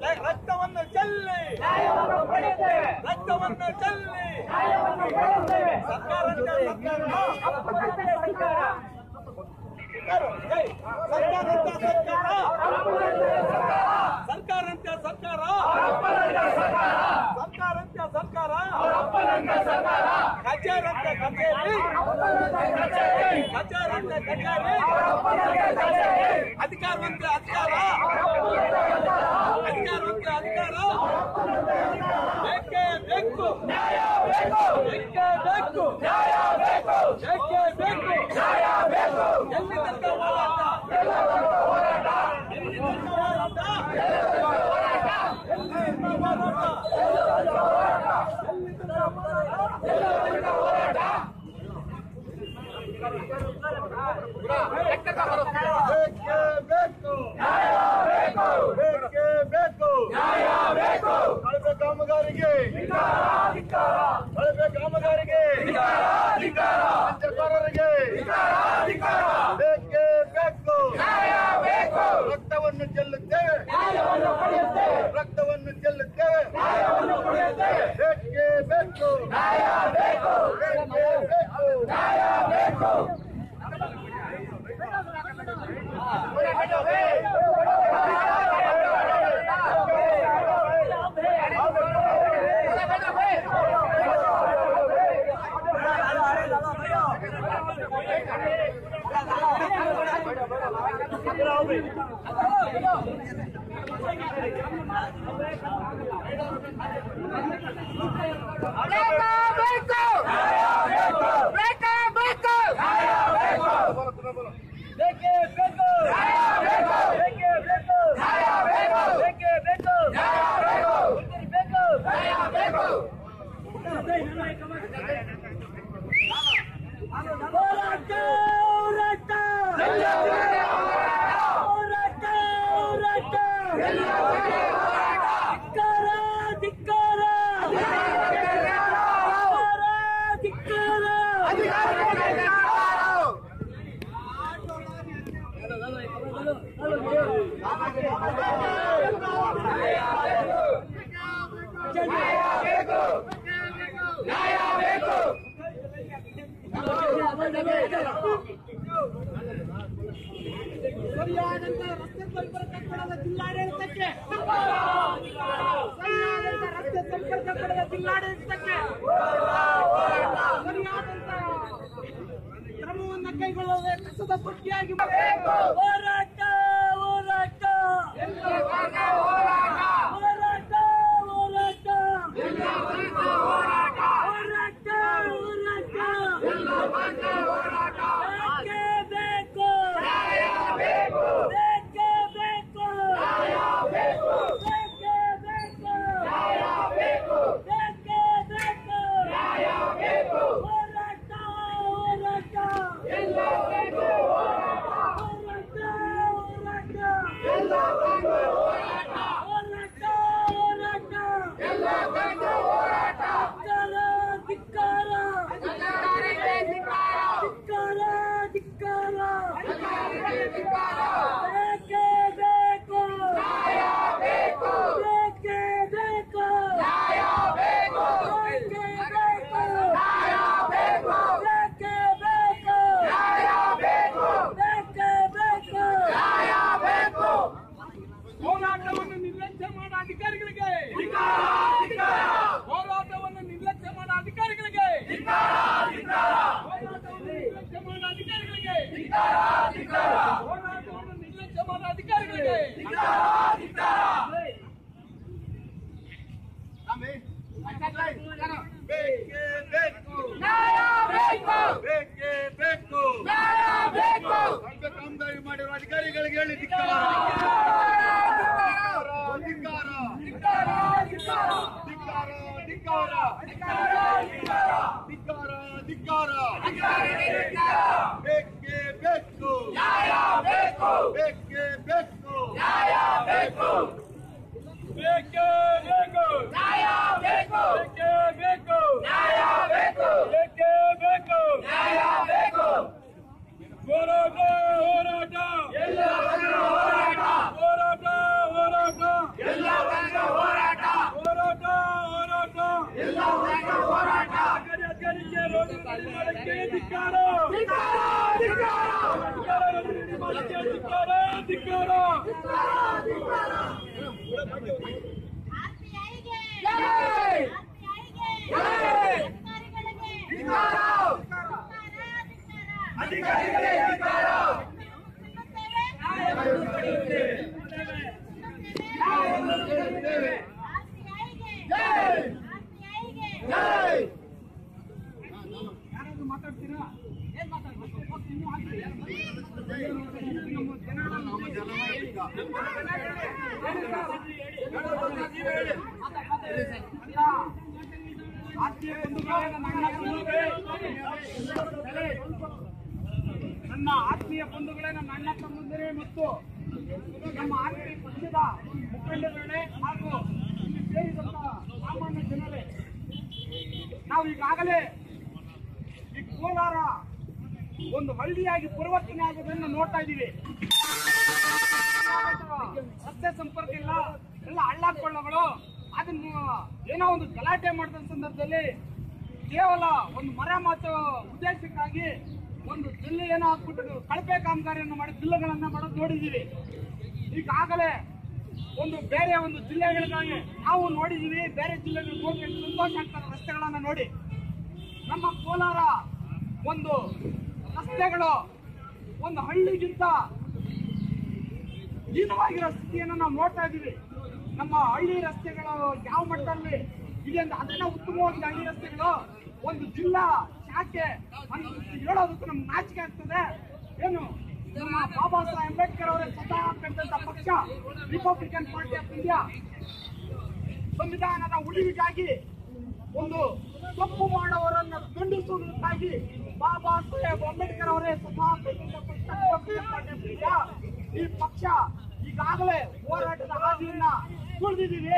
ರಕ್ತವನ್ನು ಚೆಲ್ಲಿ ರಕ್ತವನ್ನು ಚೆಲ್ಲಿ ಸರ್ಕಾರಂತೆ ಸರ್ಕಾರ ಕಚೇರಂತೆ ಕಚೇರಿ ಕಚೇರಂತೆ ಕಚೇರಿ ಅಧಿಕಾರವಂತೆ ಅಧಿಕಾರ ಅಧಿಕಾರವಂತೆ ಅಧಿಕಾರ ಬೇಕೇ ಬೇಕು ಬೇಕೇ ಬೇಕು ಬೇಕೇ ಬೇಕು ಎಲ್ಲಿ ತನಕ ಹೋರಾಟ ಎಲ್ಲಿ ತನಕ ಹೋರಾಟ ಕಳಪೆ ಕಾಮಗಾರಿಗೆ ಸರ್ಕಾರರಿಗೆ ಬೇಕೇ ಬೇಕು ರಕ್ತವನ್ನು ಚೆಲ್ಲುತ್ತೇವೆ ರಕ್ತವನ್ನು ಚೆಲ್ಲುತ್ತೇವೆ ಬೇಕೇ ಬೇಕು ಬೇಕೇ ಬೇಕು ಸರಿಯಾದಂತ ರಸ್ತೆ ಸಂಪರ್ಕ ಕೊಡದ ಜಿಲ್ಲಾಡಳಿತಕ್ಕೆ ಸರಿಯಾದಂತ ರಸ್ತೆ ಸಂಪರ್ಕ ಕೊಡದ ಜಿಲ್ಲಾಡಳಿತಕ್ಕೆ ಸರಿಯಾದಂತ ಕ್ರಮವನ್ನು ಕೈಗೊಳ್ಳದೆ ಕಸದ ಪಟ್ಟಿಯಾಗಿ ಹೋರಾಟ ಹೋರಾಟ ಹೋರಾಟ ಹೋರಾಟ ಹೋರಾಟ ಹೋರಾಟವನ್ನು ನಿರ್ಲಕ್ಷ್ಯ ಮಾಡೋ ಅಧಿಕಾರಿಗಳಿಗೆ ಹೋರಾಟವನ್ನು ನಿರ್ಲಕ್ಷ್ಯ ಮಾಡೋ ಅಧಿಕಾರಿಗಳಿಗೆ ಹೋರಾಟವನ್ನು ನಿರ್ಲಕ್ಷ್ಯ ಮಾಡೋ ಅಧಿಕಾರಿಗಳಿಗೆ ಹೋರಾಟವನ್ನು ನಿರ್ಲಕ್ಷ್ಯ ಮಾಡೋ ಅಧಿಕಾರಿಗಳಿಗೆ ಬೇಕೇ ಬೇಕು ಬೇಕೇ ಬೇಕು ಕಾಮಗಾರಿ ಮಾಡಿರುವ ಅಧಿಕಾರಿಗಳಿಗೆ ಹೇಳಿ ಧಿಕ್ಕಾರ ಬೇಕೇ ಬೇಕು ಬೇಕೇ ಬೇಕು ಬೇಕೇ ಬೇಕು ನ್ಯಾಯ ಬೇಕು ಬೇಕೇ ಬೇಕು ನ್ಯಾಯ ಬೇಕು ಬೇಕೇ ಬೇಕು ನ್ಯಾಯ ಬೇಕು ಹೋರಾಟ ಹೋರಾಟ ಎಲ್ಲ ಹೋರಾಟ ಹೋರಾಟ ಹೋರಾಟ ಎಲ್ಲ ಮಾತಾಡ್ತೀರಾ? ಏನ್ ಮಾತಾಡ್ಬೇಕು? ನನ್ನ ಆತ್ಮೀಯ ಬಂಧುಗಳೇ, ನನ್ನ ಅಣ್ಣ ತಮ್ಮಂದಿರೇ ಮತ್ತು ನಮ್ಮ ಆತ್ಮೀಯ ಪಕ್ಷದ ಮುಖಂಡರುಗಳೇ ಹಾಗೂ ಇಲ್ಲಿ ಸೇರಿದಂತ ಸಾಮಾನ್ಯ ಜನರೇ, ನಾವು ಈಗಾಗಲೇ ಈ ಕೋಲಾರ ಒಂದು ಹಳ್ಳಿಯಾಗಿ ಪರಿವರ್ತನೆ ಆಗೋದನ್ನು ನೋಡ್ತಾ ಇದ್ದೀವಿ. ರಸ್ತೆ ಸಂಪರ್ಕ ಇಲ್ಲ, ಎಲ್ಲ ಹಳ್ಳಕೊಳ್ಳಗಳು. ಅದನ್ನು ಏನೋ ಒಂದು ಗಲಾಟೆ ಮಾಡಿದ ಸಂದರ್ಭದಲ್ಲಿ ಕೇವಲ ಒಂದು ಮರಮಾತು ಉದ್ದೇಶಕ್ಕಾಗಿ ಒಂದು ಜಿಲ್ಲೆ ಏನೋ ಹಾಕ್ಬಿಟ್ಟು ಕಳಪೆ ಕಾಮಗಾರಿಯನ್ನು ಮಾಡಿ ಜಿಲ್ಲೆಗಳನ್ನ ಮಾಡೋದು ನೋಡಿದ್ದೀವಿ. ಈಗಾಗಲೇ ಒಂದು ಬೇರೆ ಒಂದು ಜಿಲ್ಲೆಗಳಿಗಾಗಿ ನಾವು ನೋಡಿದ್ದೀವಿ. ಬೇರೆ ಜಿಲ್ಲೆಗಳಿಗೆ ಹೋಗಿ ಸಂತೋಷ ಆಗ್ತಾರೆ ರಸ್ತೆಗಳನ್ನ ನೋಡಿ. ನಮ್ಮ ಕೋಲಾರ ಒಂದು ರಸ್ತೆಗಳು ಒಂದು ಹಳ್ಳಿಗಿಂತ ಹೀನವಾಗಿರೋ ಸ್ಥಿತಿಯನ್ನು ನಾವು ನೋಡ್ತಾ ಇದ್ದೀವಿ. ನಮ್ಮ ಹಳ್ಳಿ ರಸ್ತೆಗಳು ಯಾವ ಮಟ್ಟದಲ್ಲಿ ಇದೆ ಅಂತ ಅದನ್ನ ಉತ್ತಮವಾದ ಹಳ್ಳಿ ರಸ್ತೆಗಳು ಒಂದು ಜಿಲ್ಲಾ ಶಾಖೆ ಹೇಳೋದಕ್ಕೂ ನಮ್ಗೆ ನಾಚಿಕೆ ಆಗ್ತದೆ. ಏನು ನಮ್ಮ ಬಾಬಾ ಸಾಹೇಬ್ ಅಂಬೇಡ್ಕರ್ ಅವರೇ ಸ್ವತಃ ಕಟ್ಟಿದಂತ ಪಕ್ಷ ರಿಪಬ್ಲಿಕನ್ ಪಾರ್ಟಿ ಆಫ್ ಇಂಡಿಯಾ ಸಂವಿಧಾನದ ಉಳಿವಿಗಾಗಿ ಒಂದು ತಪ್ಪು ಮಾಡುವವರನ್ನು ಖಂಡಿಸುವುದಕ್ಕಾಗಿ ಬಾಬಾ ಸಾಹೇಬ್ ಅಂಬೇಡ್ಕರ್ ಅವರೇ ಸ್ವತಃ ಕಟ್ಟಿದಂತ ಈ ಪಕ್ಷ ಈಗಾಗಲೇ ಹೋರಾಟದ ಹಾದಿಯನ್ನ ತುಳಿದಿದ್ದೀವಿ.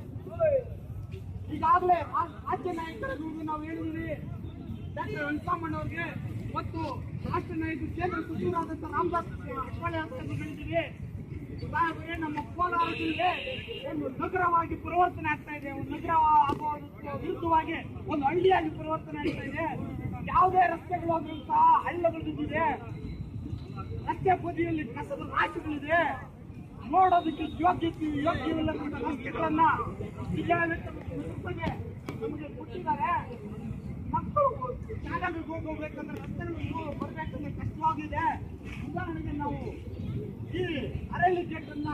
ಈಗಾಗಲೇ ರಾಜ್ಯ ನಾಯಕರಿಗೆ ನಾವು ಹೇಳಿದ್ದೀವಿ, ಡಾಕ್ಟರ್ ವೆಂಕಟರಮಣ್ಣವ್ರಿಗೆ ಮತ್ತು ರಾಷ್ಟ್ರ ನಾಯಕರು ಕೇಂದ್ರ ಸಚಿವರಾದಂತಹ ರಾಮದಾಸ್ ಅಠವಾಳೆ ಅಂತ ಹೇಳಿದ್ದೀವಿ. ನಮ್ಮ ಕೋಲಾರ ಜಿಲ್ಲೆ ಒಂದು ನಗರವಾಗಿ ಪರಿವರ್ತನೆ ಆಗ್ತಾ ಇದೆ. ಒಂದು ನಗರ ಆಗುವುದಕ್ಕೆ ವಿರುದ್ಧವಾಗಿ ಒಂದು ಹಳ್ಳಿಯಾಗಿ ಪರಿವರ್ತನೆ ಆಗ್ತಾ ಇದೆ. ಯಾವುದೇ ರಸ್ತೆಗಳು ಸಹ ಹಳ್ಳಗಳು ಬಿದ್ದಿದೆ. ರಸ್ತೆ ಬದಿಯಲ್ಲಿ ಕಸದ ರಾಶಿಗಳಿದೆ. ನೋಡೋದಕ್ಕೆ ಯೋಗ್ಯವಿಲ್ಲದಂತ ರಸ್ತೆಗಳನ್ನ ನಮಗೆ ಕೊಟ್ಟಿದ್ದಾರೆ. ಮಕ್ಕಳು ಶಾಲೆಗಳಿಗೆ ಹೋಗ್ಬೇಕಂದ್ರೆ ರಸ್ತೆಗಳು ಬರ್ಬೇಕಂದ್ರೆ ಕಷ್ಟವಾಗಿದೆ. ಉದಾಹರಣೆಗೆ ನಾವು ಈ ಅರಳಿ ಗೇಟನ್ನ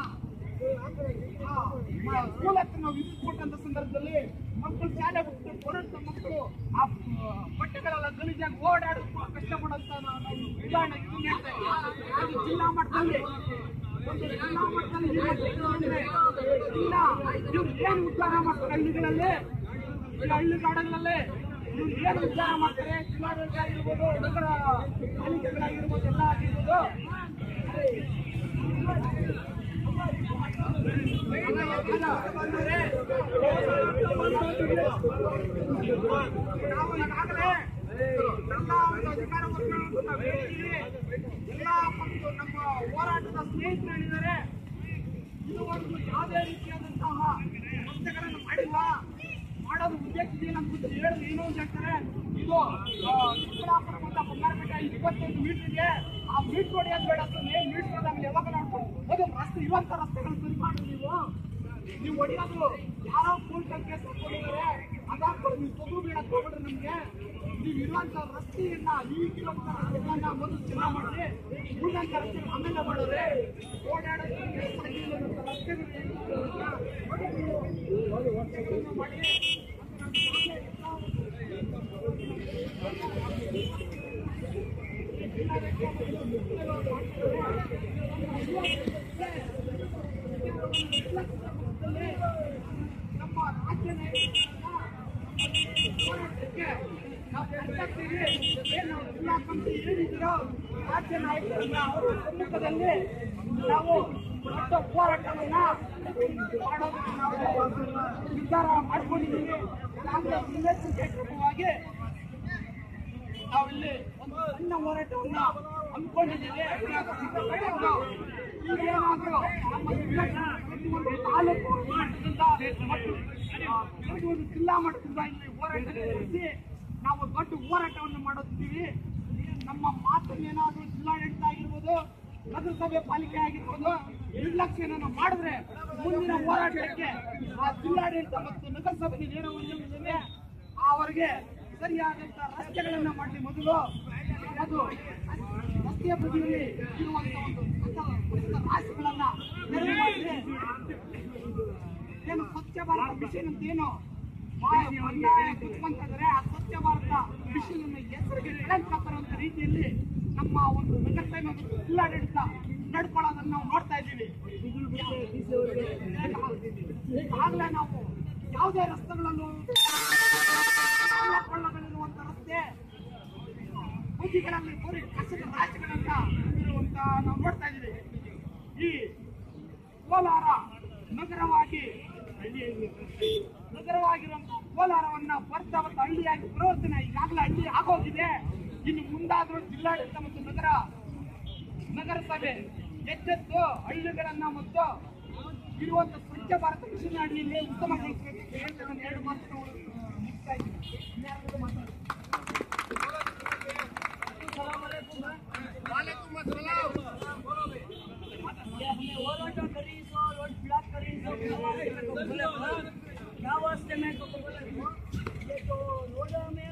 ಸ್ಕೂಲ್ ಹತ್ರ ನಾವು ವಿಸಿಟ್ ಕೊಟ್ಟಂತ ಸಂದರ್ಭದಲ್ಲಿ ಮಕ್ಕಳು ಶಾಲೆ ಬಿಟ್ಟು ಬರುವಂತ ಮಕ್ಕಳು ಆ ಬಟ್ಟೆಗಳೆಲ್ಲ ಗಲೀಜಾಗಿ ಓಡಾಡೋದು ಕಷ್ಟಪಡುವಂತ ಉದಾಹರಣೆ ಜಿಲ್ಲಾ ಮಟ್ಟದಲ್ಲಿ ಇಲ್ಲ ಇವ್ರು ಏನು ಉದ್ಧಾರ ಮಾಡ್ತಾರೆ ಹಳ್ಳಿಗಳಲ್ಲಿ, ಹಳ್ಳಿಗಾಡುಗಳಲ್ಲಿ ಇವ್ರು ಏನು ಉದ್ಧಾರ ಮಾಡ್ತಾರೆ. ಜಿಲ್ಲಾಡಳಿತ ಆಗಿರ್ಬೋದು, ನಗರ ಪಾಲಿಕೆಗಳಾಗಿರ್ಬೋದು, ಎಲ್ಲ ಆಗಿರ್ಬೋದು. ನಾವು ಈಗಾಗಲೇ ಎಲ್ಲ ಅಧಿಕಾರ ವರ್ಗಗಳನ್ನು ನಾವು ಹೇಳಿದ್ದೀವಿ. ಎಲ್ಲ ಮತ್ತು ನಮ್ಮ ಹೋರಾಟದ ಸ್ನೇಹಿತರು ಹೇಳಿದ್ದಾರೆ, ಇದು ಒಂದು ಯಾವುದೇ ರೀತಿಯಾದಂತಹ ರಸ್ತೆಗಳನ್ನು ಮಾಡಿಲ್ಲ, ಮಾಡೋದು ಉದ್ದೇಶಿಸಿಲ್ಲ ಅಂತ ಹೇಳಿದ್ರು. ಏನೋ ಒಂದು ಹೇಳ್ತಾರೆ, ಇದು ಚಿಕ್ಕಬಳ್ಳಾಪುರ ಮತ್ತು ಬಂಗಾರಪೇಟೆ 25 ಮೀಟರ್ ಇದೆ, ಆ ಮೀಟರ್ ಹೊಡೆಯೋದು ಬೇಡ ಅಂತ ಮೀಟರ್ ಆಮೇಲೆ ಯಾವಾಗ ನೋಡ್ಕೊಂಡು ಅದು ರಸ್ತೆ ಇರುವಂತ ರಸ್ತೆಗಳು ಸರಿ ಮಾಡಿ ನೀವು ಹೊಡೆಯೋದು ಯಾರೋ ಫುಲ್ ಟಂಕೆ ತಗೊಂಡಿದ್ದಾರೆ. ಅದಾಗ್ಬೋದು ನೀವು ತೊಗರು ಬೇಡ ತಗೊಂಡ್ರೆ ನಮ್ಗೆ ನೀವು ಇರುವಂತ ರಸ್ತೆಯನ್ನ ಈ ಕಿಲೋಮೀಟರ್ ರಸ್ತೆಗಳನ್ನ ಮೊದಲು ಚೆನ್ನಾಗಿ ಮಾಡಿ ಉಳಿದಂತ ರಸ್ತೆ ಆಮೇಲೆ ಮಾಡಿದ್ರೆ ಓಡಾಡೋದಕ್ಕೆ ರಸ್ತೆಗಳು ಮಾಡಿ ನಮ್ಮ ರಾಜ್ಯ ಹೋರಾಟಕ್ಕೆ ನಾವು ಏನು ಜಿಲ್ಲಾ ಕಮಿಟಿ ಹೇಳಿದ್ರು ರಾಜ್ಯ ನಾಯಕರನ್ನ ಅವರ ಸಮ್ಮುಖದಲ್ಲಿ ನಾವು ದೊಡ್ಡ ಹೋರಾಟವನ್ನ ಮಾಡೋದಕ್ಕೆ ನಾವು ನಿರ್ಧಾರ ಮಾಡ್ಕೊಂಡಿದ್ದೀವಿ. ಮುನ್ನೆಚ್ಚರಿಕೆಯಾಗಿ ನಾವಿಲ್ಲಿ ಒಂದು ಸಣ್ಣ ಹೋರಾಟವನ್ನ ಹಮ್ಮಿಕೊಂಡಿದ್ದೀವಿ. ಈಗೇನಾದ್ರೂ ನಮ್ಮ ತಾಲೂಕು ಮಟ್ಟದಿಂದ ಮತ್ತು ಜಿಲ್ಲಾ ಮಟ್ಟದಿಂದ ಇಲ್ಲಿ ಹೋರಾಟ ನಡೆಸಿ ನಾವು ದೊಡ್ಡ ಹೋರಾಟವನ್ನು ಮಾಡುತ್ತಿದ್ದೀವಿ. ನಮ್ಮ ಮಾತನ್ನೇನಾದ್ರೂ ಜಿಲ್ಲಾಡಳಿತ ಆಗಿರ್ಬೋದು, ನಗರಸಭೆ ಪಾಲಿಕೆ ಆಗಿರ್ಬೋದು ನಿರ್ಲಕ್ಷ್ಯವನ್ನು ಮಾಡಿದ್ರೆ ಮುಂದಿನ ಹೋರಾಟಕ್ಕೆ ಆ ಜಿಲ್ಲಾಡಳಿತ ಮತ್ತು ನಗರಸಭೆ ಏನೋ ಒಂದು ಅವರಿಗೆ ಸರಿಯಾದಂತ ರಸ್ತೆಗಳನ್ನ ಮಾಡಲಿ. ಮೊದಲು ಅದು ರಸ್ತೆಯ ಬದಿಯಲ್ಲಿ ಇರುವಂತಹ ಒಂದು ರಾಶಿಗಳನ್ನ ನಿರ್ವಹಣೆ ಮಾಡಿದ್ರೆ ಏನು ಸ್ವಚ್ಛ ಭಾರತ ಮಿಷನ್ ಅಂತ ಏನು ಕುತ್ಕೊಂತಿದ್ರೆ ಆ ಸ್ವಚ್ಛ ಭಾರತ ಮಿಷನ್ ಹೆಸರಿಗೆ ಕಳಂಕ ತರುವಂತ ರೀತಿಯಲ್ಲಿ ನಮ್ಮ ಒಂದು ನಗರಸಭೆ ಮತ್ತು ಜಿಲ್ಲಾಡಳಿತ ನಡ್ಕೊಳ್ಳೋದನ್ನ ನಾವು ನೋಡ್ತಾ ಇದ್ದೀವಿ. ಈಗಾಗಲೇ ನಾವು ಯಾವುದೇ ರಸ್ತೆಗಳಲ್ಲೂ ಕೊಳ್ಳಗಳಿರುವಂತ ರಸ್ತೆ ಬದಿಗಳಲ್ಲಿ ಬರೀ ಕಸದ ರಾಶಿಗಳನ್ನ ಇರುವಂತ ನಾವು ನೋಡ್ತಾ ಇದ್ದೀವಿ. ಈ ಕೋಲಾರ ನಗರವಾಗಿರುವಂತಹ ಕೋಲಾರವನ್ನ ಬರ್ತಾವತ್ತ ಹಳ್ಳಿಯಾಗಿ ಪರಿವರ್ತನೆ ಈಗಾಗಲೇ ಹಳ್ಳಿ ಆಗೋಗಿದೆ. ಇನ್ನು ಮುಂದಾದ್ರೂ ಜಿಲ್ಲಾಡಳಿತ ಮತ್ತು ನಗರಸಭೆ ಎಚ್ಚೆತ್ತು ಹಳ್ಳಿಗಳನ್ನ ಮತ್ತು ಇರುವಂತಹ ಸ್ವಚ್ಛ ಭಾರತ ಮಿಷನ್ ಅಡಿಯಲ್ಲಿ ಉತ್ತಮಗೊಳಿಸಬೇಕು. ಎರಡು ಮಾತು ಮುಗಿಸ್ತಾ ಇದ್ದೀನಿ. होराटा करी सो रोड ब्लॉक करी सो क्या वास्ते में तो बोले ये तो रोड में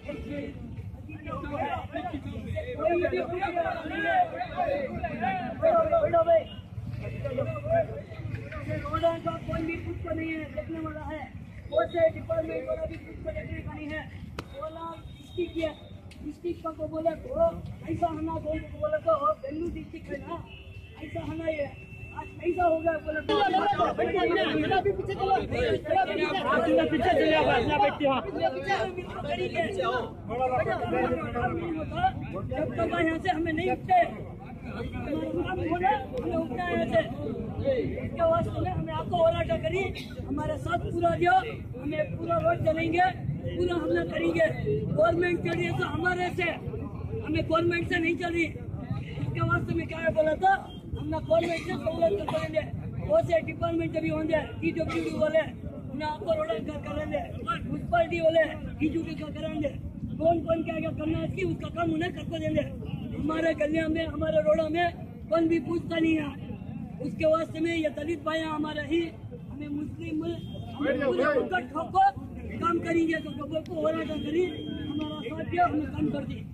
रोड का कोई भी कुछ नहीं है देखने वाला है, वो से डिपार्टमेंट वाला भी कुछ देखने का नहीं है। कोलार डिस्ट्रिक्ट को बोले तो ऐसा होना बोले तो बेंगलुरु डिस्ट्रिक्ट है ना, ऐसा होना ये आज ऐसा हो गया बोले तो पीछे चलो पीछे चले अपना बैठते हो जब तक यहाँ से हमें नहीं उठते हमें उठना है यहाँ से। इसके वास्ते में हमें आपको होराटा करी हमारे साथ पूरा दियो, हमें पूरा रोड चलेंगे, पूरा हमने करेंगे। गवर्नमेंट चल रही है तो हमारे से, हमें गवर्नमेंट से नहीं चल रही। इसके वास्ते में क्या है बोला था हमने गवर्नमेंट से सहूलत करेंगे, वो से डिपार्टमेंट भी होंगे TWD वाले उन्हें आपको रोड करेंगे, म्यूनसिपालिटी वाले TWD का करेंगे, कौन क्या क्या करना है इसकी उसका काम उन्हें करके देंगे। हमारे गलिया में हमारे रोडों में कौन भी पूछता नहीं है। उसके वास्ते में ये दलित भाई हमारे ही हमें मुस्लिम ठोको काम करेंगे तो कबर को होराटा करी हमारा साथ दिया हमें काम कर दी।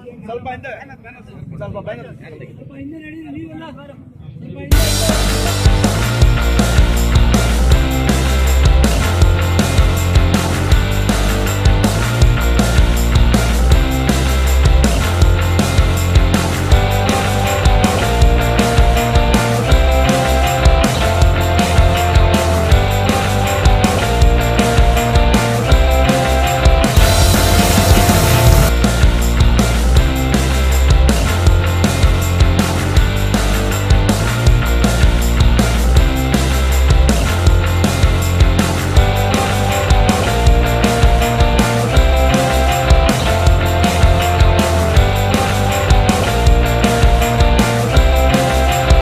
ಸ್ವಲ್ಪ